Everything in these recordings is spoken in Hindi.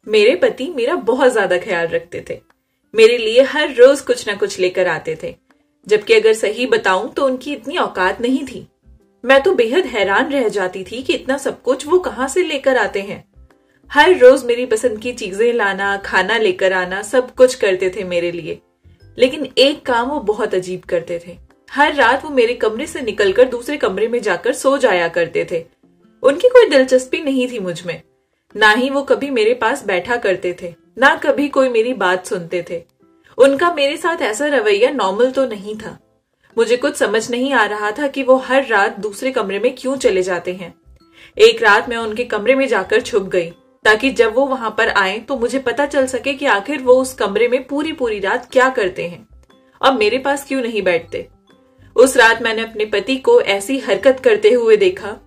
मेरे पति मेरा बहुत ज्यादा ख्याल रखते थे। मेरे लिए हर रोज कुछ ना कुछ लेकर आते थे, जबकि अगर सही बताऊं तो उनकी इतनी औकात नहीं थी। मैं तो बेहद हैरान रह जाती थी कि इतना सब कुछ वो कहां से लेकर आते हैं। हर रोज मेरी पसंद की चीजें लाना, खाना लेकर आना, सब कुछ करते थे मेरे लिए। लेकिन एक काम वो बहुत अजीब करते थे। हर रात वो मेरे कमरे से निकलकर दूसरे कमरे में जाकर सो जाया करते थे। उनकी कोई दिलचस्पी नहीं थी मुझ में, ना ही वो कभी मेरे पास बैठा करते थे, ना कभी कोई मेरी बात सुनते थे। उनका मेरे साथ ऐसा रवैया नॉर्मल तो नहीं था। मुझे कुछ समझ नहीं आ रहा था कि वो हर रात दूसरे कमरे में क्यों चले जाते हैं। एक रात मैं उनके कमरे में जाकर छुप गई, ताकि जब वो वहां पर आए तो मुझे पता चल सके कि आखिर वो उस कमरे में पूरी पूरी रात क्या करते हैं और मेरे पास क्यों नहीं बैठते। उस रात मैंने अपने पति को ऐसी हरकत करते हुए देखा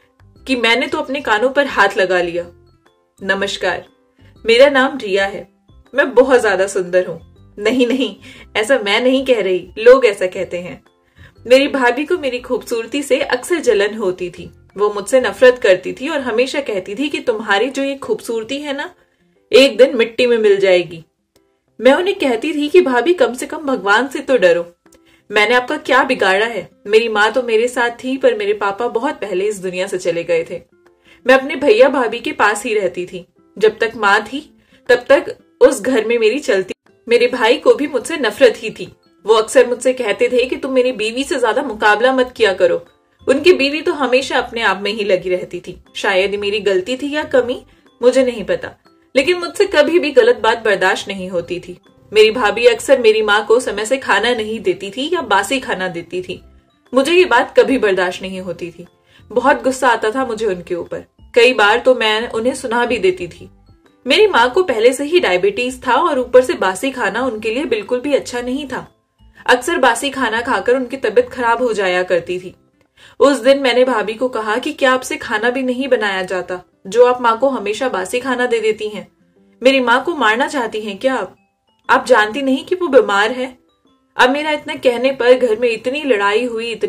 कि मैंने तो अपने कानों पर हाथ लगा लिया। नमस्कार, मेरा नाम रिया है। मैं बहुत ज्यादा सुंदर हूं। नहीं नहीं, ऐसा मैं नहीं कह रही, लोग ऐसा कहते हैं। मेरी भाभी को मेरी खूबसूरती से अक्सर जलन होती थी। वो मुझसे नफरत करती थी और हमेशा कहती थी कि तुम्हारी जो ये खूबसूरती है ना, एक दिन मिट्टी में मिल जाएगी। मैं उन्हें कहती थी कि भाभी कम से कम भगवान से तो डरो। मैंने आपका क्या बिगाड़ा है? मेरी माँ तो मेरे साथ थी, पर मेरे पापा बहुत पहले इस दुनिया से चले गए थे। मैं अपने भैया भाभी के पास ही रहती थी। जब तक माँ थी तब तक उस घर में मेरी चलती। मेरे भाई को भी मुझसे नफरत ही थी। वो अक्सर मुझसे कहते थे कि तुम मेरी बीवी से ज्यादा मुकाबला मत किया करो। उनकी बीवी तो हमेशा अपने आप में ही लगी रहती थी। शायद मेरी गलती थी या कमी, मुझे नहीं पता, लेकिन मुझसे कभी भी गलत बात बर्दाश्त नहीं होती थी। मेरी भाभी अक्सर मेरी माँ को समय से खाना नहीं देती थी या बासी खाना देती थी। मुझे ये बात कभी बर्दाश्त नहीं होती थी। बहुत गुस्सा आता था मुझे उनके ऊपर। कई बार तो मैं उन्हें सुना भी देती थी। मेरी माँ को पहले से ही डायबिटीज था और ऊपर से बासी खाना उनके लिए बिल्कुल भी अच्छा नहीं था। अक्सर बासी खाना खाकर उनकी तबीयत खराब हो जाया करती थी। उस दिन मैंने भाभी को कहा कि क्या आपसे खाना भी नहीं बनाया जाता, जो आप माँ को हमेशा बासी खाना दे देती हैं? मेरी माँ को मारना चाहती हैं क्या आप जानती नहीं कि वो बीमार है? अब मेरा इतना कहने पर घर में इतनी लड़ाई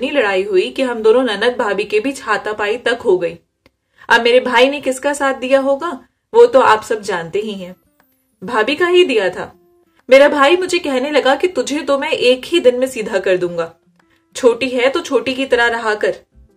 हुई कि हम दोनों ननद भाभी के बीच हाथापाई तक हो गई। अब मेरे भाई ने किसका साथ दिया होगा वो तो आप सब जानते ही हैं। भाभी का ही दिया था। मेरा भाई मुझे कहने लगा कि तुझे तो मैं एक ही दिन में सीधा कर दूंगा। छोटी है तो छोटी की तरह रहा कर।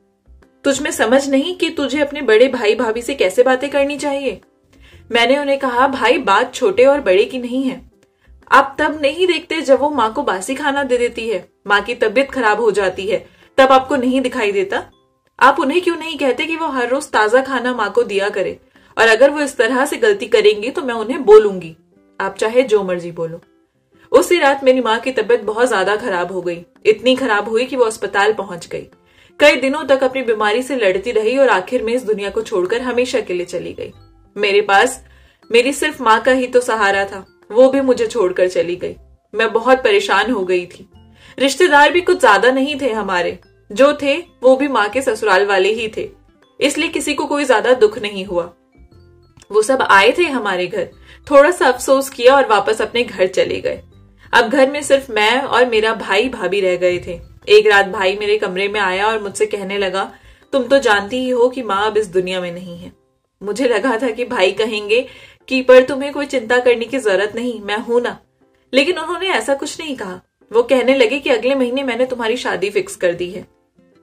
तुझ में समझ नहीं कि तुझे अपने बड़े भाई भाभी से कैसे बातें करनी चाहिए। मैंने उन्हें कहा, भाई बात छोटे और बड़े की नहीं है। आप तब नहीं देखते जब वो माँ को बासी खाना दे देती है, माँ की तबीयत खराब हो जाती है, तब आपको नहीं दिखाई देता? आप उन्हें क्यों नहीं कहते कि वो हर रोज ताजा खाना माँ को दिया करे? और अगर वो इस तरह से गलती करेंगी तो मैं उन्हें बोलूंगी। आप चाहे जो मर्जी बोलो। उसी रात मेरी माँ की तबीयत बहुत ज्यादा खराब हो गई। इतनी खराब हुई कि वो अस्पताल पहुंच गई। कई दिनों तक अपनी बीमारी से लड़ती रही और आखिर में इस दुनिया को छोड़कर हमेशा के लिए चली गई। मेरे पास मेरी सिर्फ माँ का ही तो सहारा था, वो भी मुझे छोड़कर चली गई। मैं बहुत परेशान हो गई थी। रिश्तेदार भी कुछ ज्यादा नहीं थे हमारे, जो थे वो भी माँ के ससुराल वाले ही थे, इसलिए किसी को कोई ज्यादा दुख नहीं हुआ। वो सब आए थे हमारे घर, थोड़ा सा अफसोस किया और वापस अपने घर चले गए। अब घर में सिर्फ मैं और मेरा भाई भाभी रह गए थे। एक रात भाई मेरे कमरे में आया और मुझसे कहने लगा, तुम तो जानती ही हो कि माँ अब इस दुनिया में नहीं है। मुझे लगा था कि भाई कहेंगे कि पर तुम्हें कोई चिंता करने की जरूरत नहीं, मैं हूं ना। लेकिन उन्होंने ऐसा कुछ नहीं कहा। वो कहने लगे कि अगले महीने मैंने तुम्हारी शादी फिक्स कर दी है।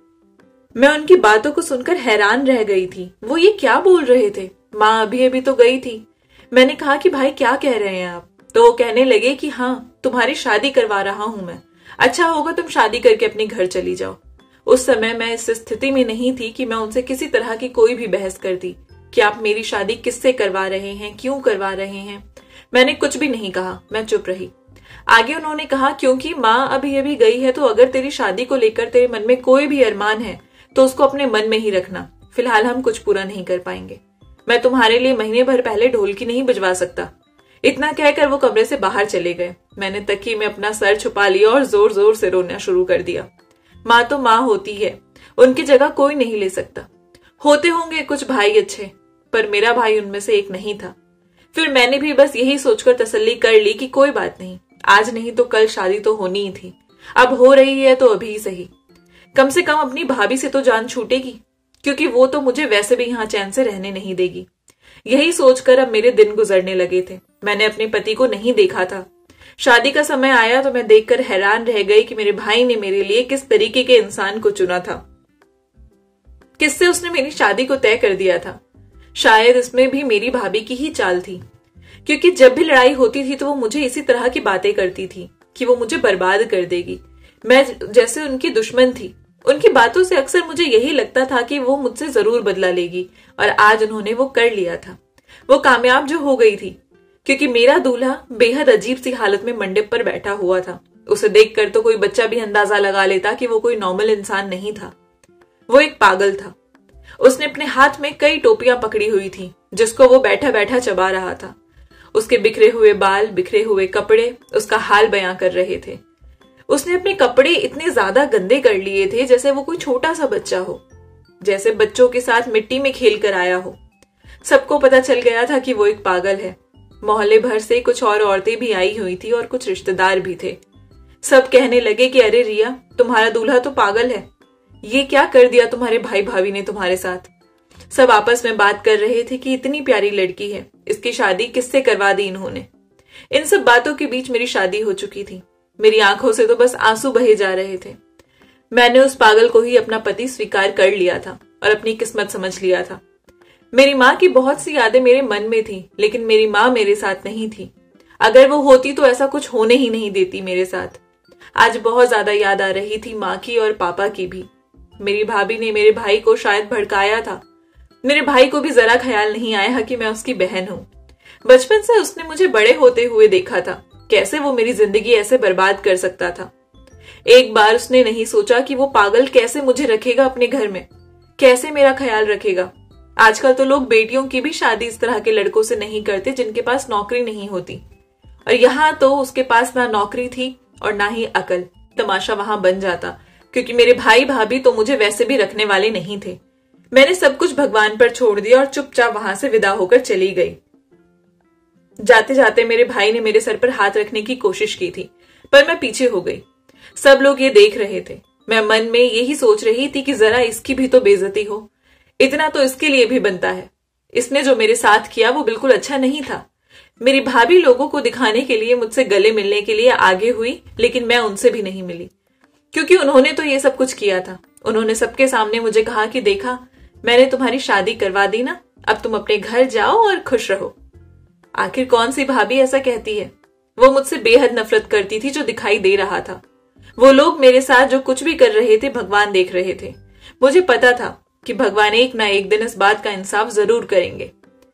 मैं उनकी बातों को सुनकर हैरान रह गई थी। वो ये क्या बोल रहे थे? माँ अभी अभी तो गई थी। मैंने कहा कि भाई क्या कह रहे हैं आप? तो वो कहने लगे कि हाँ, तुम्हारी शादी करवा रहा हूं मैं। अच्छा होगा तुम शादी करके अपने घर चली जाओ। उस समय मैं इस स्थिति में नहीं थी कि मैं उनसे किसी तरह की कोई भी बहस करती कि आप मेरी शादी किससे करवा रहे हैं, क्यों करवा रहे हैं। मैंने कुछ भी नहीं कहा, मैं चुप रही। आगे उन्होंने कहा, क्योंकि माँ अभी अभी गई है तो अगर तेरी शादी को लेकर तेरे मन में कोई भी अरमान है तो उसको अपने मन में ही रखना। फिलहाल हम कुछ पूरा नहीं कर पाएंगे। मैं तुम्हारे लिए महीने भर पहले ढोलकी नहीं बजवा सकता। इतना कहकर वो कमरे से बाहर चले गए। मैंने तकिए में अपना सर छुपा लिया और जोर जोर से रोना शुरू कर दिया। माँ तो माँ होती है, उनकी जगह कोई नहीं ले सकता। होते होंगे कुछ भाई अच्छे, पर मेरा भाई उनमें से एक नहीं था। फिर मैंने भी बस यही सोचकर तसल्ली कर ली कि कोई बात नहीं, आज नहीं तो कल शादी तो होनी ही थी। अब हो रही है तो अभी सही। कम से कम अपनी भाभी से तो जान छूटेगी, क्योंकि वो तो मुझे वैसे भी यहाँ चैन से रहने नहीं देगी। यही सोचकर अब मेरे दिन गुजरने लगे थे। मैंने अपने पति को नहीं देखा था। शादी का समय आया तो मैं देखकर हैरान रह गई कि मेरे भाई ने मेरे लिए किस तरीके के इंसान को चुना था, किससे उसने मेरी शादी को तय कर दिया था। शायद इसमें भी मेरी भाभी की ही चाल थी, क्योंकि जब भी लड़ाई होती थी तो वो मुझे इसी तरह की बातें करती थी कि वो मुझे बर्बाद कर देगी। मैं जैसे उनकी दुश्मन थी। उनकी बातों से अक्सर मुझे यही लगता था कि वो मुझसे जरूर बदला लेगी, और आज उन्होंने वो कर लिया था। वो कामयाब जो हो गई थी, क्योंकि मेरा दूल्हा बेहद अजीब सी हालत में मंडप पर बैठा हुआ था। उसे देखकर तो कोई बच्चा भी अंदाजा लगा लेता कि वो कोई नॉर्मल इंसान नहीं था। वो एक पागल था। उसने अपने हाथ में कई टोपियां पकड़ी हुई थी, जिसको वो बैठा बैठा चबा रहा था। उसके बिखरे हुए बाल, बिखरे हुए कपड़े उसका हाल बयां कर रहे थे। उसने अपने कपड़े इतने ज्यादा गंदे कर लिए थे जैसे वो कोई छोटा सा बच्चा हो, जैसे बच्चों के साथ मिट्टी में खेल कर आया हो। सबको पता चल गया था कि वो एक पागल है। मोहल्ले भर से कुछ और औरतें भी आई हुई थी और कुछ रिश्तेदार भी थे। सब कहने लगे कि अरे रिया, तुम्हारा दूल्हा तो पागल है, ये क्या कर दिया तुम्हारे भाई भाभी ने तुम्हारे साथ। सब आपस में बात कर रहे थे कि इतनी प्यारी लड़की है, इसकी शादी किससे करवा दी इन्होंने। इन सब बातों के बीच मेरी शादी हो चुकी थी। मेरी आंखों से तो बस आंसू बहे जा रहे थे। मैंने उस पागल को ही अपना पति स्वीकार कर लिया था और अपनी किस्मत समझ लिया था। मेरी माँ की बहुत सी यादें मेरे मन में थी, लेकिन मेरी माँ मेरे साथ नहीं थी। अगर वो होती तो ऐसा कुछ होने ही नहीं देती मेरे साथ। आज बहुत ज्यादा याद आ रही थी माँ की और पापा की भी। मेरी भाभी ने मेरे भाई को शायद भड़काया था। मेरे भाई को भी जरा ख्याल नहीं आया कि मैं उसकी बहन हूं। बचपन से उसने मुझे बड़े होते हुए देखा था। कैसे वो मेरी जिंदगी ऐसे बर्बाद कर सकता था। एक बार उसने नहीं सोचा कि वो पागल कैसे मुझे रखेगा अपने घर में, कैसे मेरा ख्याल रखेगा। आजकल तो लोग बेटियों की भी शादी इस तरह के लड़कों से नहीं करते जिनके पास नौकरी नहीं होती, और यहाँ तो उसके पास ना नौकरी थी और ना ही अकल। तमाशा वहां बन जाता, क्योंकि मेरे भाई भाभी तो मुझे वैसे भी रखने वाले नहीं थे। मैंने सब कुछ भगवान पर छोड़ दिया और चुपचाप वहां से विदा होकर चली गई। जाते जाते मेरे भाई ने मेरे सर पर हाथ रखने की कोशिश की थी, पर मैं पीछे हो गई। सब लोग ये देख रहे थे। मैं मन में यही सोच रही थी कि जरा इसकी भी तो बेइज्जती हो। इतना तो इसके लिए भी बनता है। इसने जो मेरे साथ किया वो बिल्कुल अच्छा नहीं था। मेरी भाभी लोगों को दिखाने के लिए मुझसे गले मिलने के लिए आगे हुई, लेकिन मैं उनसे भी नहीं मिली, क्योंकि उन्होंने तो ये सब कुछ किया था। उन्होंने सबके सामने मुझे कहा कि देखा, मैंने तुम्हारी शादी करवा दी ना, अब तुम अपने घर जाओ और खुश रहो। आखिर कौन सी भाभी ऐसा कहती है। वो मुझसे बेहद नफरत करती थी, जो दिखाई दे रहा था। वो लोग मेरे साथ जो कुछ भी कर रहे थे भगवान देख रहे थे। मुझे पता था कि भगवान एक ना एक दिन इस बात का इंसाफ जरूर करेंगे।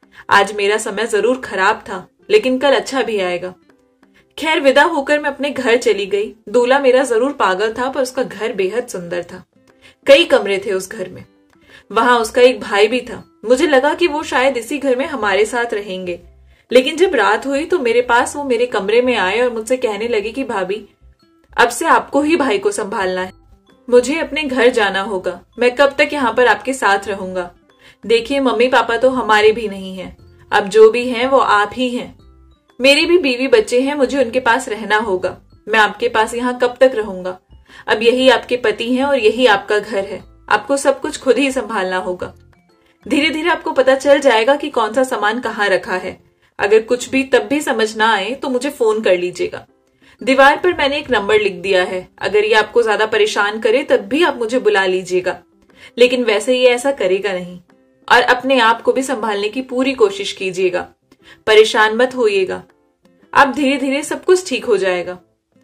आज मेरा समय जरूर खराब था, लेकिन कल अच्छा भी आएगा। खैर, विदा होकर मैं अपने घर चली गई। दूल्हा मेरा जरूर पागल था, पर उसका घर बेहद सुंदर था। कई कमरे थे उस घर में। वहां उसका एक भाई भी था। मुझे लगा कि वो शायद इसी घर में हमारे साथ रहेंगे, लेकिन जब रात हुई तो मेरे पास वो मेरे कमरे में आए और मुझसे कहने लगे कि भाभी, अब से आपको ही भाई को संभालना है। मुझे अपने घर जाना होगा। मैं कब तक यहाँ पर आपके साथ रहूंगा। देखिए, मम्मी पापा तो हमारे भी नहीं हैं। अब जो भी हैं वो आप ही हैं। मेरी भी बीवी बच्चे हैं, मुझे उनके पास रहना होगा। मैं आपके पास यहाँ कब तक रहूंगा। अब यही आपके पति हैं और यही आपका घर है। आपको सब कुछ खुद ही संभालना होगा। धीरे धीरे आपको पता चल जाएगा कि कौन सा सामान कहाँ रखा है। अगर कुछ भी तब भी समझ ना आए तो मुझे फोन कर लीजिएगा। दीवार पर मैंने एक नंबर लिख दिया है। अगर ये आपको ज्यादा परेशान करे तब भी आप मुझे बुला लीजिएगा, लेकिन वैसे ये ऐसा करेगा नहीं। और अपने आप को भी संभालने की पूरी कोशिश कीजिएगा। परेशान मत होइएगा। आप धीरे धीरे सब कुछ ठीक हो जाएगा।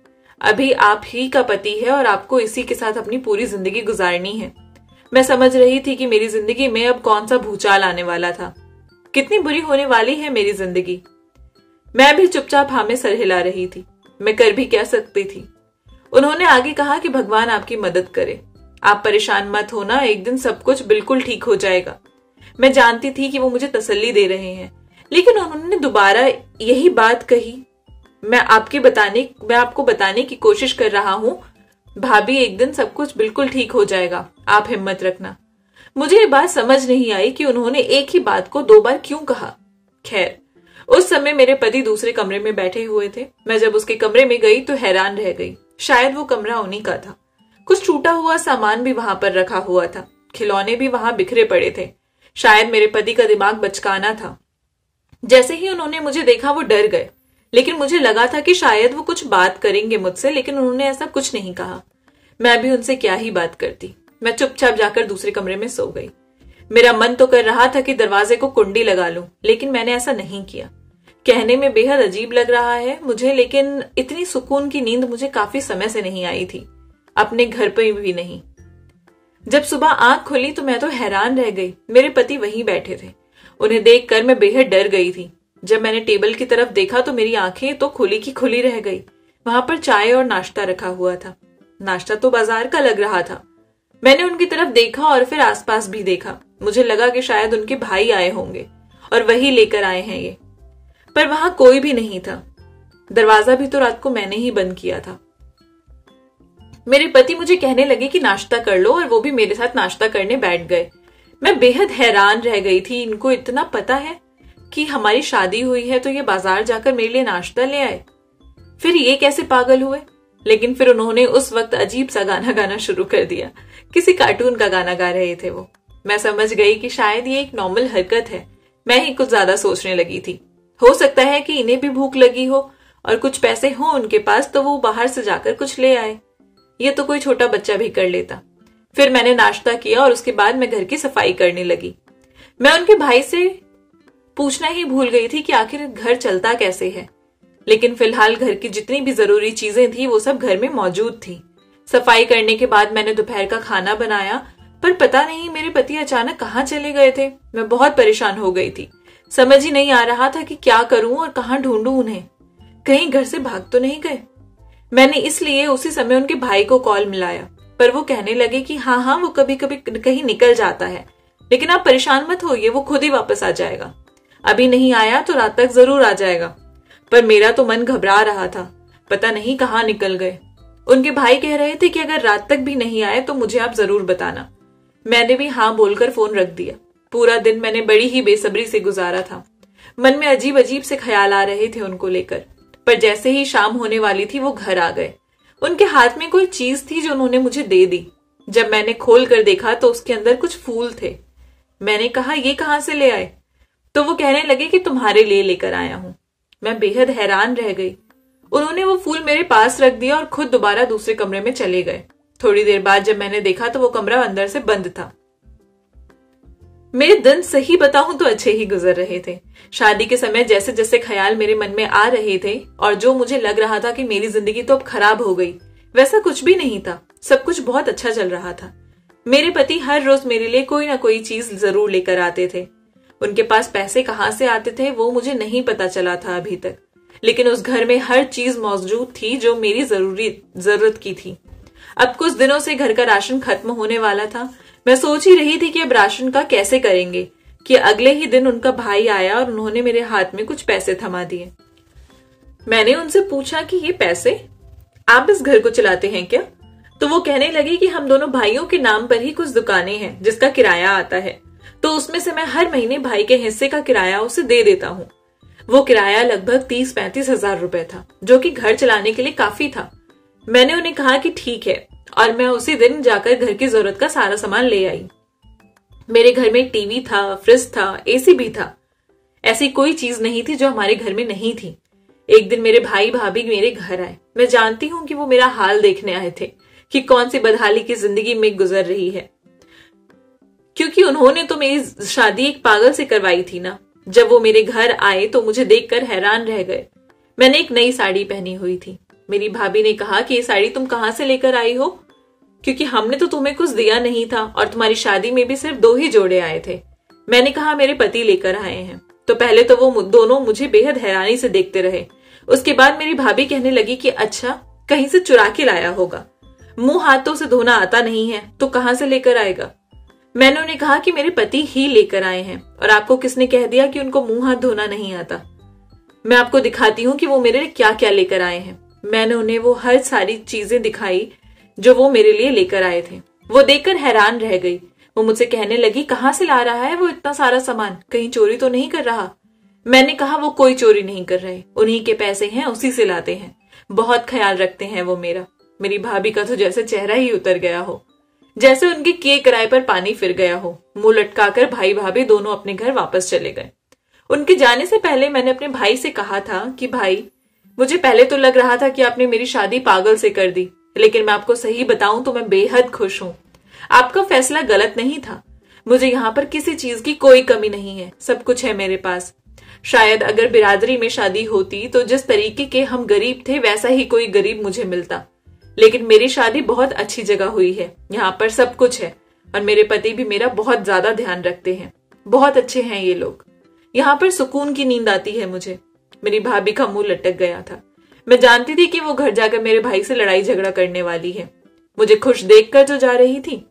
अभी आप ही का पति है और आपको इसी के साथ अपनी पूरी जिंदगी गुजारनी है। मैं समझ रही थी कि मेरी जिंदगी में अब कौन सा भूचाल आने वाला था। कितनी बुरी होने वाली है मेरी जिंदगी। मैं भी चुपचाप हाँ में सर हिला रही थी। मैं कर भी क्या सकती थी। उन्होंने आगे कहा कि भगवान आपकी मदद करे। आप परेशान मत होना, एक दिन सब कुछ बिल्कुल ठीक हो जाएगा। मैं जानती थी कि वो मुझे तसल्ली दे रहे हैं, लेकिन उन्होंने दोबारा यही बात कही। मैं आपको बताने की कोशिश कर रहा हूं, भाभी, एक दिन सब कुछ बिल्कुल ठीक हो जाएगा, आप हिम्मत रखना। मुझे ये बात समझ नहीं आई कि उन्होंने एक ही बात को 2 बार क्यों कहा। खैर, उस समय मेरे पति दूसरे कमरे में बैठे हुए थे। मैं जब उसके कमरे में गई तो हैरान रह गई। शायद वो कमरा उन्हीं का था। कुछ टूटा हुआ सामान भी वहां पर रखा हुआ था। खिलौने भी वहां बिखरे पड़े थे। शायद मेरे पति का दिमाग बचकाना था। जैसे ही उन्होंने मुझे देखा वो डर गए, लेकिन मुझे लगा था कि शायद वो कुछ बात करेंगे मुझसे, लेकिन उन्होंने ऐसा कुछ नहीं कहा। मैं भी उनसे क्या ही बात करती। मैं चुपचाप जाकर दूसरे कमरे में सो गई। मेरा मन तो कर रहा था कि दरवाजे को कुंडी लगा लूं, लेकिन मैंने ऐसा नहीं किया। कहने में बेहद अजीब लग रहा है मुझे, लेकिन इतनी सुकून की नींद मुझे काफी समय से नहीं आई थी, अपने घर पर भी नहीं। जब सुबह आंख खुली तो मैं तो हैरान रह गई। मेरे पति वहीं बैठे थे। उन्हें देखकर मैं बेहद डर गई थी। जब मैंने टेबल की तरफ देखा तो मेरी आंखें तो खुली की खुली रह गई। वहां पर चाय और नाश्ता रखा हुआ था। नाश्ता तो बाजार का लग रहा था। मैंने उनकी तरफ देखा और फिर आसपास भी देखा। मुझे लगा कि शायद उनके भाई आए होंगे और वही लेकर आए हैं ये, पर वहां कोई भी नहीं था। दरवाजा भी तो रात को मैंने ही बंद किया था। मेरे पति मुझे कहने लगे कि नाश्ता कर लो, और वो भी मेरे साथ नाश्ता करने बैठ गए। मैं बेहद हैरान रह गई थी। इनको इतना पता है कि हमारी शादी हुई है तो ये बाजार जाकर मेरे लिए नाश्ता ले आए। फिर ये कैसे पागल हुए? लेकिन फिर उन्होंने उस वक्त अजीब सा गाना गाना शुरू कर दिया। किसी कार्टून का गाना गा रहे थे वो। मैं समझ गई कि शायद ये एक नॉर्मल हरकत है। मैं ही कुछ ज्यादा सोचने लगी थी। हो सकता है कि इन्हें भी भूख लगी हो और कुछ पैसे हो उनके पास तो वो बाहर से जाकर कुछ ले आए। ये तो कोई छोटा बच्चा भी कर लेता। फिर मैंने नाश्ता किया और उसके बाद मैं घर की सफाई करने लगी। मैं उनके भाई से पूछना ही भूल गई थी कि आखिर घर चलता कैसे है, लेकिन फिलहाल घर की जितनी भी जरूरी चीजें थी वो सब घर में मौजूद थी। सफाई करने के बाद मैंने दोपहर का खाना बनाया, पर पता नहीं मेरे पति अचानक कहाँ चले गए थे। मैं बहुत परेशान हो गई थी। समझ ही नहीं आ रहा था कि क्या करूं और कहाँ ढूंढूं उन्हें। कहीं घर से भाग तो नहीं गए। मैंने इसलिए उसी समय उनके भाई को कॉल मिलाया, पर वो कहने लगे कि हाँ वो कभी कभी कहीं निकल जाता है, लेकिन आप परेशान मत होइए, वो खुद ही वापस आ जाएगा। अभी नहीं आया तो रात तक जरूर आ जाएगा। पर मेरा तो मन घबरा रहा था, पता नहीं कहाँ निकल गए। उनके भाई कह रहे थे कि अगर रात तक भी नहीं आए तो मुझे आप जरूर बताना। मैंने भी हाँ बोलकर फोन रख दिया। पूरा दिन मैंने बड़ी ही बेसब्री से गुजारा था। मन में अजीब अजीब से ख्याल आ रहे थे उनको लेकर। पर जैसे ही शाम होने वाली थी वो घर आ गए। उनके हाथ में कोई चीज थी जो उन्होंने मुझे दे दी। जब मैंने खोल कर देखा तो उसके अंदर कुछ फूल थे। मैंने कहा ये कहां से ले आए? तो वो कहने लगे कि तुम्हारे लिए लेकर आया हूं। मैं बेहद हैरान रह गई। उन्होंने वो फूल मेरे पास रख दिया और खुद दोबारा दूसरे कमरे में चले गए। थोड़ी देर बाद जब मैंने देखा तो वो कमरा अंदर से बंद था। मेरे दिन सही बताऊं तो अच्छे ही गुजर रहे थे। शादी के समय जैसे जैसे ख्याल मेरे मन में आ रहे थे और जो मुझे लग रहा था कि मेरी जिंदगी तो अब खराब हो गई, वैसा कुछ भी नहीं था। सब कुछ बहुत अच्छा चल रहा था। मेरे पति हर रोज मेरे लिए कोई ना कोई चीज जरूर लेकर आते थे। उनके पास पैसे कहाँ से आते थे वो मुझे नहीं पता चला था अभी तक, लेकिन उस घर में हर चीज मौजूद थी जो मेरी जरूरत की थी। अब कुछ दिनों से घर का राशन खत्म होने वाला था। मैं सोच ही रही थी कि अब राशन का कैसे करेंगे कि अगले ही दिन उनका भाई आया और उन्होंने मेरे हाथ में कुछ पैसे थमा दिए। मैंने उनसे पूछा कि ये पैसे आप इस घर को चलाते हैं क्या? तो वो कहने लगे कि हम दोनों भाइयों के नाम पर ही कुछ दुकानें हैं जिसका किराया आता है, तो उसमें से मैं हर महीने भाई के हिस्से का किराया उसे दे देता हूँ। वो किराया लगभग 30-35 हजार रुपए था, जो कि घर चलाने के लिए काफी था। मैंने उन्हें कहा कि ठीक है, और मैं उसी दिन जाकर घर की जरूरत का सारा सामान ले आई। मेरे घर में टीवी था, फ्रिज था, एसी भी था। ऐसी कोई चीज नहीं थी जो हमारे घर में नहीं थी। एक दिन मेरे भाई भाभी मेरे घर आए। मैं जानती हूँ कि वो मेरा हाल देखने आए थे कि कौन सी बदहाली की जिंदगी में गुजर रही है, क्योंकि उन्होंने तो मेरी शादी एक पागल से करवाई थी ना। जब वो मेरे घर आए तो मुझे देखकर हैरान रह गए। मैंने एक नई साड़ी पहनी हुई थी। मेरी भाभी ने कहा कि ये साड़ी तुम कहां से लेकर आई हो, क्योंकि हमने तो तुम्हें कुछ दिया नहीं था और तुम्हारी शादी में भी सिर्फ 2 ही जोड़े आए थे। मैंने कहा मेरे पति लेकर आए हैं। तो पहले तो वो दोनों मुझे बेहद हैरानी से देखते रहे। उसके बाद मेरी भाभी कहने लगी कि अच्छा, कहीं से चुरा के लाया होगा, मुंह हाथों से धोना आता नहीं है तो कहां से लेकर आएगा। मैंने उन्हें कहा कि मेरे पति ही लेकर आए हैं, और आपको किसने कह दिया कि उनको मुंह हाथ धोना नहीं आता? मैं आपको दिखाती हूँ कि वो मेरे लिए क्या क्या लेकर आए हैं। मैंने उन्हें वो हर सारी चीजें दिखाई जो वो मेरे लिए लेकर आए थे। वो देखकर हैरान रह गई। वो मुझसे कहने लगी कहां से ला रहा है वो इतना सारा सामान, कहीं चोरी तो नहीं कर रहा? मैंने कहा वो कोई चोरी नहीं कर रहे, उन्हीं के पैसे हैं, उसी से लाते हैं, बहुत ख्याल रखते हैं वो मेरा। मेरी भाभी का तो जैसे चेहरा ही उतर गया हो, जैसे उनके किए किराए पर पानी फिर गया हो। मुंह लटकाकर भाई भाभी दोनों अपने घर वापस चले गए। उनके जाने से पहले मैंने अपने भाई से कहा था कि भाई, मुझे पहले तो लग रहा था कि आपने मेरी शादी पागल से कर दी, लेकिन मैं आपको सही बताऊं तो मैं बेहद खुश हूं। आपका फैसला गलत नहीं था। मुझे यहाँ पर किसी चीज की कोई कमी नहीं है, सब कुछ है मेरे पास। शायद अगर बिरादरी में शादी होती तो जिस तरीके के हम गरीब थे वैसा ही कोई गरीब मुझे मिलता, लेकिन मेरी शादी बहुत अच्छी जगह हुई है। यहाँ पर सब कुछ है और मेरे पति भी मेरा बहुत ज्यादा ध्यान रखते हैं। बहुत अच्छे हैं ये लोग। यहाँ पर सुकून की नींद आती है मुझे। मेरी भाभी का मुंह लटक गया था। मैं जानती थी कि वो घर जाकर मेरे भाई से लड़ाई झगड़ा करने वाली है, मुझे खुश देखकर जो जा रही थी,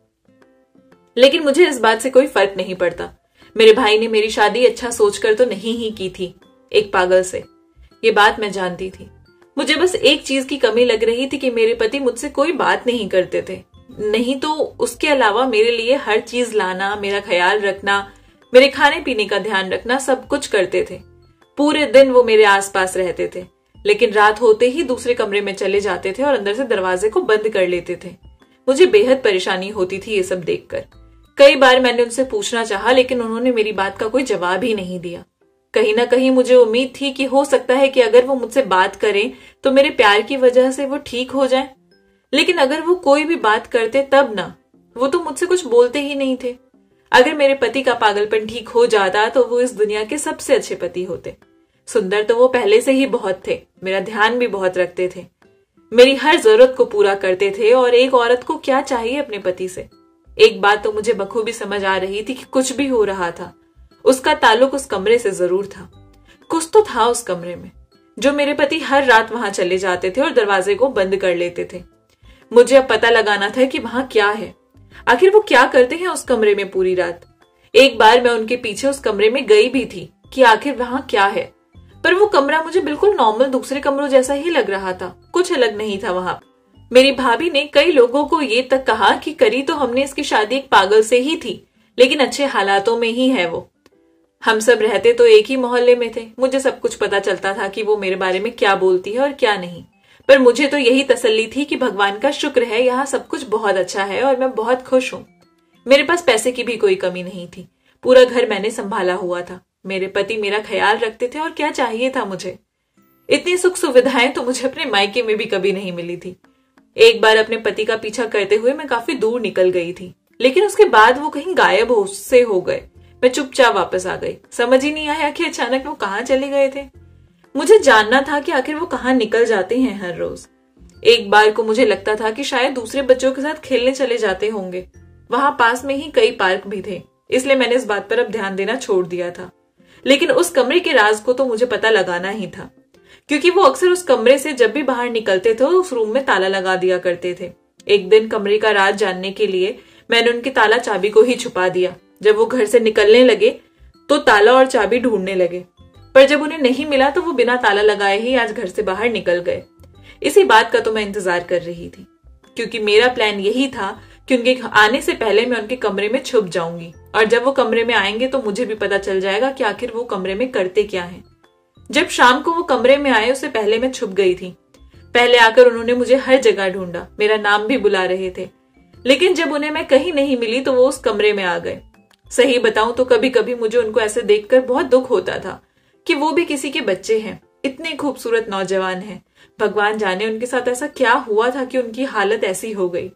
लेकिन मुझे इस बात से कोई फर्क नहीं पड़ता। मेरे भाई ने मेरी शादी अच्छा सोचकर तो नहीं ही की थी, एक पागल से। ये बात मैं जानती थी। मुझे बस एक चीज की कमी लग रही थी कि मेरे पति मुझसे कोई बात नहीं करते थे, नहीं तो उसके अलावा मेरे लिए हर चीज लाना, मेरा ख्याल रखना, मेरे खाने पीने का ध्यान रखना, सब कुछ करते थे। पूरे दिन वो मेरे आसपास रहते थे, लेकिन रात होते ही दूसरे कमरे में चले जाते थे और अंदर से दरवाजे को बंद कर लेते थे। मुझे बेहद परेशानी होती थी ये सब देखकर। कई बार मैंने उनसे पूछना चाहा, लेकिन उन्होंने मेरी बात का कोई जवाब ही नहीं दिया। कहीं ना कहीं मुझे उम्मीद थी कि हो सकता है कि अगर वो मुझसे बात करें तो मेरे प्यार की वजह से वो ठीक हो जाएं। लेकिन अगर वो कोई भी बात करते तब ना, वो तो मुझसे कुछ बोलते ही नहीं थे। अगर मेरे पति का पागलपन ठीक हो जाता तो वो इस दुनिया के सबसे अच्छे पति होते। सुंदर तो वो पहले से ही बहुत थे, मेरा ध्यान भी बहुत रखते थे, मेरी हर जरूरत को पूरा करते थे। और एक औरत को क्या चाहिए अपने पति से? एक बात तो मुझे बखूबी समझ आ रही थी कि कुछ भी हो रहा था, उसका ताल्लुक उस कमरे से जरूर था। कुछ तो था उस कमरे में, जो मेरे पति हर रात वहां चले जाते थे और दरवाजे को बंद कर लेते थे। मुझे अब पता लगाना था कि वहां क्या है, आखिर वो क्या करते हैं उस कमरे में पूरी रात। एक बार मैं उनके पीछे उस कमरे में गई भी थी कि आखिर वहां क्या है, पर वो कमरा मुझे बिल्कुल नॉर्मल दूसरे कमरों जैसा ही लग रहा था, कुछ अलग नहीं था वहां। मेरी भाभी ने कई लोगों को ये तक कहा कि करी तो हमने इसकी शादी एक पागल से ही थी, लेकिन अच्छे हालातों में ही है वो। हम सब रहते तो एक ही मोहल्ले में थे, मुझे सब कुछ पता चलता था कि वो मेरे बारे में क्या बोलती है और क्या नहीं। पर मुझे तो यही तसल्ली थी कि भगवान का शुक्र है, यहाँ सब कुछ बहुत अच्छा है और मैं बहुत खुश हूँ। मेरे पास पैसे की भी कोई कमी नहीं थी, पूरा घर मैंने संभाला हुआ था, मेरे पति मेरा ख्याल रखते थे और क्या चाहिए था मुझे। इतनी सुख सुविधाएं तो मुझे अपने मायके में भी कभी नहीं मिली थी। एक बार अपने पति का पीछा करते हुए मैं काफी दूर निकल गई थी, लेकिन उसके बाद वो कहीं गायब से हो गए। मैं चुपचाप वापस आ गई। समझ ही नहीं आया कि अचानक वो कहाँ चले गए थे। मुझे जानना था कि आखिर वो कहाँ निकल जाते हैं हर रोज। एक बार को मुझे लगता था कि शायद दूसरे बच्चों के साथ खेलने चले जाते होंगे। वहां पास में ही कई पार्क भी थे, इसलिए मैंने इस बात पर अब ध्यान देना छोड़ दिया था। लेकिन उस कमरे के राज को तो मुझे पता लगाना ही था, क्योंकि वो अक्सर उस कमरे से जब भी बाहर निकलते थे उस रूम में ताला लगा दिया करते थे। एक दिन कमरे का राज जानने के लिए मैंने उनकी ताला चाबी को ही छुपा दिया। जब वो घर से निकलने लगे तो ताला और चाबी ढूंढने लगे, पर जब उन्हें नहीं मिला तो वो बिना ताला लगाए ही आज घर से बाहर निकल गए। इसी बात का तो मैं इंतजार कर रही थी, क्योंकि मेरा प्लान यही था कि उनके आने से पहले मैं उनके कमरे में छुप जाऊंगी, और जब वो कमरे में आएंगे तो मुझे भी पता चल जाएगा कि आखिर वो कमरे में करते क्या हैं। जब शाम को वो कमरे में आए उससे पहले मैं छुप गई थी। पहले आकर उन्होंने मुझे हर जगह ढूंढा, मेरा नाम भी बुला रहे थे, लेकिन जब उन्हें मैं कहीं नहीं मिली तो वो उस कमरे में आ गए। सही बताऊं तो कभी कभी मुझे उनको ऐसे देखकर बहुत दुख होता था कि वो भी किसी के बच्चे हैं, इतने खूबसूरत नौजवान हैं। भगवान जाने उनके साथ ऐसा क्या हुआ था कि उनकी हालत ऐसी हो गई।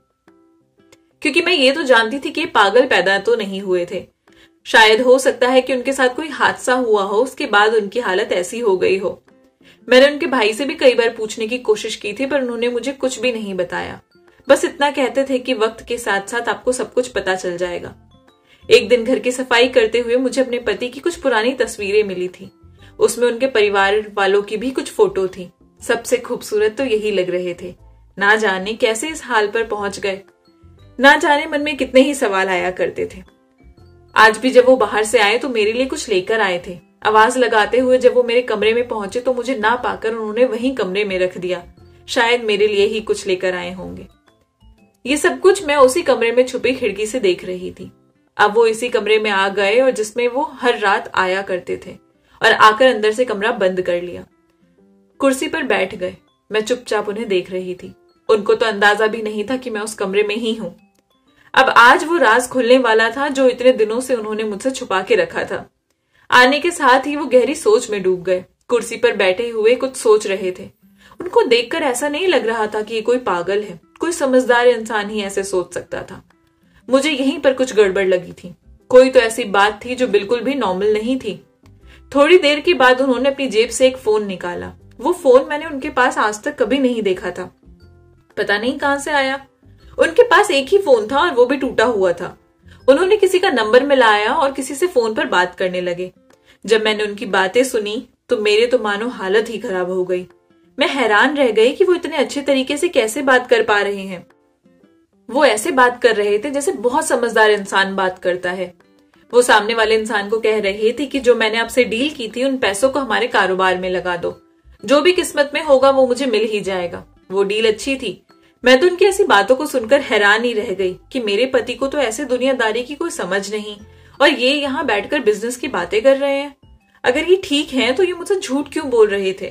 क्योंकि मैं ये तो जानती थी कि पागल पैदा तो नहीं हुए थे, शायद हो सकता है कि उनके साथ कोई हादसा हुआ हो, उसके बाद उनकी हालत ऐसी हो गई हो। मैंने उनके भाई से भी कई बार पूछने की कोशिश की थी, पर उन्होंने मुझे कुछ भी नहीं बताया। बस इतना कहते थे कि वक्त के साथ साथ आपको सब कुछ पता चल जाएगा। एक दिन घर की सफाई करते हुए मुझे अपने पति की कुछ पुरानी तस्वीरें मिली थी। उसमें उनके परिवार वालों की भी कुछ फोटो थी। सबसे खूबसूरत तो यही लग रहे थे। ना जाने कैसे इस हाल पर पहुंच गए, ना जाने मन में कितने ही सवाल आया करते थे। आज भी जब वो बाहर से आए तो मेरे लिए कुछ लेकर आए थे। आवाज लगाते हुए जब वो मेरे कमरे में पहुंचे तो मुझे ना पाकर उन्होंने वहीं कमरे में रख दिया। शायद मेरे लिए ही कुछ लेकर आए होंगे। ये सब कुछ मैं उसी कमरे में छुपी खिड़की से देख रही थी। अब वो इसी कमरे में आ गए और जिसमें वो हर रात आया करते थे, और आकर अंदर से कमरा बंद कर लिया। कुर्सी पर बैठ गए। मैं चुपचाप उन्हें देख रही थी। उनको तो अंदाजा भी नहीं था कि मैं उस कमरे में ही हूं। अब आज वो राज खुलने वाला था जो इतने दिनों से उन्होंने मुझसे छुपा के रखा था। आने के साथ ही वो गहरी सोच में डूब गए। कुर्सी पर बैठे हुए कुछ सोच रहे थे। उनको देखकर ऐसा नहीं लग रहा था कि ये कोई पागल है, कोई समझदार इंसान ही ऐसे सोच सकता था। मुझे यहीं पर कुछ गड़बड़ लगी थी। कोई तो ऐसी बात थी जो बिल्कुल भी नॉर्मल नहीं थी। थोड़ी देर के बाद उन्होंने अपनी जेब से एक फोन निकाला। वो फोन मैंने उनके पास आज तक कभी नहीं देखा था। पता नहीं कहां से आया। उनके पास एक ही फोन था और वो भी टूटा हुआ था। उन्होंने किसी का नंबर मिलाया और किसी से फोन पर बात करने लगे। जब मैंने उनकी बातें सुनी तो मेरे तो मानो हालत ही खराब हो गई। मैं हैरान रह गई कि वो इतने अच्छे तरीके से कैसे बात कर पा रहे हैं। वो ऐसे बात कर रहे थे जैसे बहुत समझदार इंसान बात करता है। वो सामने वाले इंसान को कह रहे थे कि जो मैंने आपसे डील की थी उन पैसों को हमारे कारोबार में लगा दो, जो भी किस्मत में होगा वो मुझे मिल ही जाएगा। वो डील अच्छी थी। मैं तो उनकी ऐसी बातों को सुनकर हैरान ही रह गई कि मेरे पति को तो ऐसे दुनियादारी की कोई समझ नहीं और ये यहाँ बैठकर बिजनेस की बातें कर रहे हैं। अगर ये ठीक है तो ये मुझसे झूठ क्यों बोल रहे थे?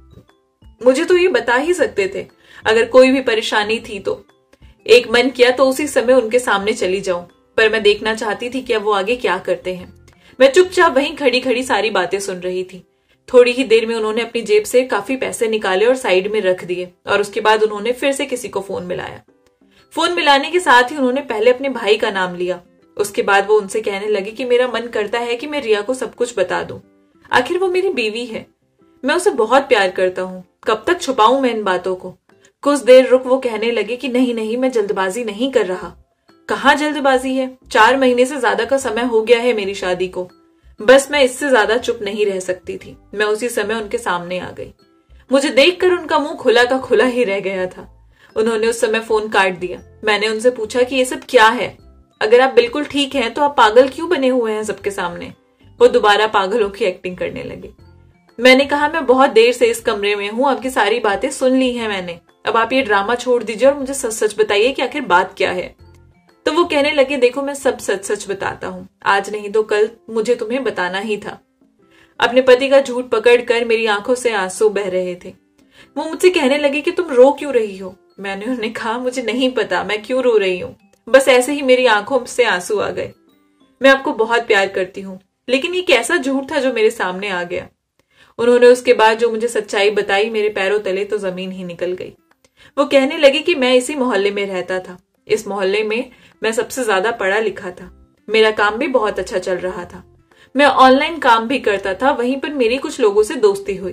मुझे तो ये बता ही सकते थे। अगर कोई भी परेशानी थी तो एक मन किया तो उसी समय उनके सामने चली जाऊं, पर मैं देखना चाहती थी कि अब वो आगे क्या करते हैं। मैं चुपचाप वहीं खड़ी खड़ी सारी बातें सुन रही थी। थोड़ी ही देर में उन्होंने अपनी जेब से काफी पैसे निकाले और साइड में रख दिए और उसके बाद उन्होंने फिर से किसी को फोन मिलाया। फोन मिलाने के साथ ही उन्होंने पहले अपने भाई का नाम लिया। उसके बाद वो उनसे कहने लगे कि मेरा मन करता है कि मैं रिया को सब कुछ बता दूं। आखिर वो मेरी बीवी है, मैं उसे बहुत प्यार करता हूँ। कब तक छुपाऊं मैं इन बातों को? कुछ देर रुक वो कहने लगे कि नहीं नहीं, मैं जल्दबाजी नहीं कर रहा। कहाँ जल्दबाजी है? 4 महीने से ज्यादा का समय हो गया है मेरी शादी को। बस मैं इससे ज्यादा चुप नहीं रह सकती थी। मैं उसी समय उनके सामने आ गई। मुझे देखकर उनका मुंह खुला का खुला ही रह गया था। उन्होंने उस समय फोन काट दिया। मैंने उनसे पूछा कि ये सब क्या है? अगर आप बिल्कुल ठीक हैं तो आप पागल क्यों बने हुए हैं सबके सामने? वो दोबारा पागलों की एक्टिंग करने लगे। मैंने कहा मैं बहुत देर से इस कमरे में हूं, आपकी सारी बातें सुन ली हैं मैंने। अब आप ये ड्रामा छोड़ दीजिए और मुझे सच सच बताइए कि आखिर बात क्या है। तो वो कहने लगे देखो मैं सब सच सच बताता हूँ, आज नहीं तो कल मुझे तुम्हें बताना ही था। अपने पति का झूठ पकड़कर मेरी आंखों से आंसू बह रहे थे। वो मुझसे कहने लगे कि तुम रो क्यों रही हो? मैंने उन्हें कहा मुझे नहीं पता मैं क्यों रो रही हूँ, बस ऐसे ही मेरी आंखों से आंसू आ गए। मैं आपको बहुत प्यार करती हूँ, लेकिन ये कैसा झूठ था जो मेरे सामने आ गया। उन्होंने उसके बाद जो मुझे सच्चाई बताई, मेरे पैरों तले तो जमीन ही निकल गई। वो कहने लगे कि मैं इसी मोहल्ले में रहता था। इस मोहल्ले में मैं सबसे ज्यादा पढ़ा लिखा था। मेरा काम भी बहुत अच्छा चल रहा था। मैं ऑनलाइन काम भी करता था। वहीं पर मेरी कुछ लोगों से दोस्ती हुई।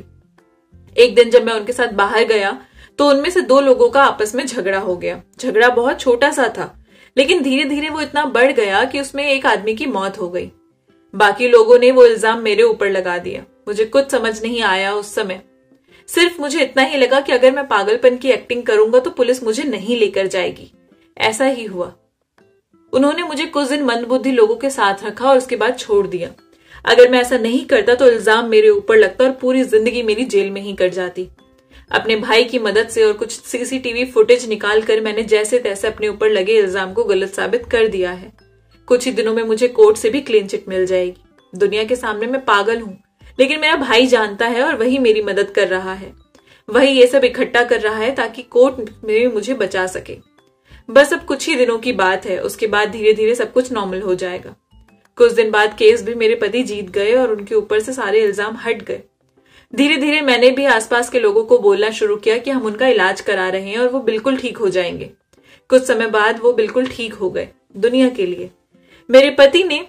एक दिन जब मैं उनके साथ बाहर गया तो उनमें से 2 लोगों का आपस में झगड़ा हो गया। झगड़ा बहुत छोटा सा था, लेकिन धीरे धीरे वो इतना बढ़ गया कि उसमें एक आदमी की मौत हो गई। बाकी लोगों ने वो इल्जाम मेरे ऊपर लगा दिया। मुझे कुछ समझ नहीं आया उस समय। सिर्फ मुझे इतना ही लगा कि अगर मैं पागलपन की एक्टिंग करूंगा तो पुलिस मुझे नहीं लेकर जाएगी। ऐसा ही हुआ। उन्होंने मुझे कुछ दिन मंदबुद्धि लोगों के साथ रखा और उसके बाद छोड़ दिया। अगर मैं ऐसा नहीं करता तो इल्जाम मेरे ऊपर लगता और पूरी जिंदगी मेरी जेल में ही कट जाती। अपने भाई की मदद से और कुछ सीसीटीवी फुटेज निकाल कर मैंने जैसे तैसे अपने ऊपर लगे इल्जाम को गलत साबित कर दिया है। कुछ ही दिनों में मुझे कोर्ट से भी क्लीन चिट मिल जाएगी। दुनिया के सामने मैं पागल हूं, लेकिन मेरा भाई जानता है और वही मेरी मदद कर रहा है। वही ये सब इकट्ठा कर रहा है ताकि कोर्ट में मुझे बचा सके। बस अब कुछ ही दिनों की बात है, उसके बाद धीरे धीरे सब कुछ नॉर्मल हो जाएगा। कुछ दिन बाद केस भी मेरे पति जीत गए और उनके ऊपर से सारे इल्जाम हट गए। धीरे धीरे मैंने भी आसपास के लोगों को बोलना शुरू किया कि हम उनका इलाज करा रहे हैं और वो बिल्कुल ठीक हो जाएंगे। कुछ समय बाद वो बिल्कुल ठीक हो गए दुनिया के लिए। मेरे पति ने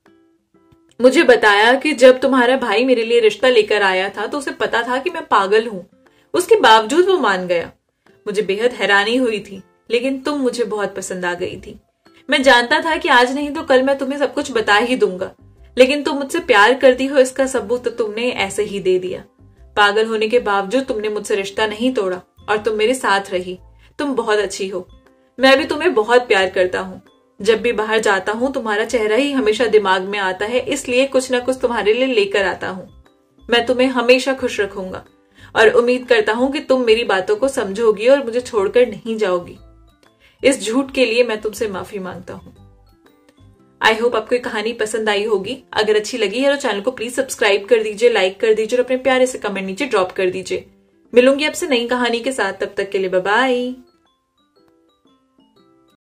मुझे बताया कि जब तुम्हारा भाई मेरे लिए रिश्ता लेकर आया था तो उसे पता था कि मैं पागल हूं, उसके बावजूद वो मान गया। मुझे बेहद हैरानी हुई थी, लेकिन तुम मुझे बहुत पसंद आ गई थी। मैं जानता था कि आज नहीं तो कल मैं तुम्हें सब कुछ बता ही दूंगा, लेकिन तुम मुझसे प्यार करती हो इसका सबूत तो तुमने ऐसे ही दे दिया। पागल होने के बावजूद तुमने मुझसे रिश्ता नहीं तोड़ा और तुम मेरे साथ रही। तुम बहुत अच्छी हो। मैं भी तुम्हें बहुत प्यार करता हूँ। जब भी बाहर जाता हूँ तुम्हारा चेहरा ही हमेशा दिमाग में आता है, इसलिए कुछ ना कुछ तुम्हारे लिए लेकर आता हूँ। मैं तुम्हें हमेशा खुश रखूंगा और उम्मीद करता हूँ कि तुम मेरी बातों को समझोगी और मुझे छोड़कर नहीं जाओगी। इस झूठ के लिए मैं तुमसे माफी मांगता हूँ। आई होप आपको ये कहानी पसंद आई होगी। अगर अच्छी लगी है तो चैनल को प्लीज सब्सक्राइब कर दीजिए, लाइक कर दीजिए और अपने प्यारे से कमेंट नीचे ड्रॉप कर दीजिए। मिलूंगी आपसे नई कहानी के साथ, तब तक के लिए बाय बाय।